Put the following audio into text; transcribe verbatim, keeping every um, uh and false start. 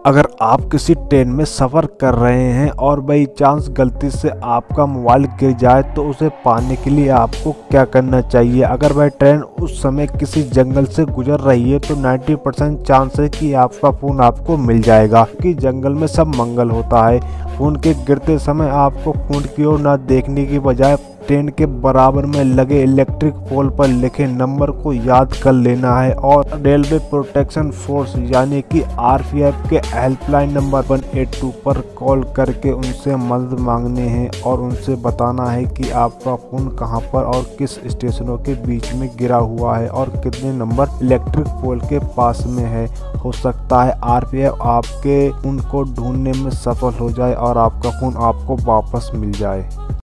अगर आप किसी ट्रेन में सफ़र कर रहे हैं और बाई चांस गलती से आपका मोबाइल गिर जाए तो उसे पाने के लिए आपको क्या करना चाहिए। अगर वह ट्रेन उस समय किसी जंगल से गुजर रही है तो नब्बे परसेंट चांस है कि आपका फ़ोन आपको मिल जाएगा, क्योंकि जंगल में सब मंगल होता है। फ़ोन के गिरते समय आपको फ़ोन की ओर न देखने की बजाय ट्रेन के बराबर में लगे इलेक्ट्रिक पोल पर लिखे नंबर को याद कर लेना है और रेलवे प्रोटेक्शन फोर्स यानी कि आरपीएफ के helpline number one eight two पर कॉल करके उनसे मदद मांगने हैं और उनसे बताना है कि आपका फ़ोन कहां पर और किस स्टेशनों के बीच में गिरा हुआ है और कितने नंबर इलेक्ट्रिक पोल के पास में है। हो सकता है आरपीएफ आपके फ़ोन को ढूंढने में सफल हो जाए और आपका फ़ोन आपको वापस मिल जाए।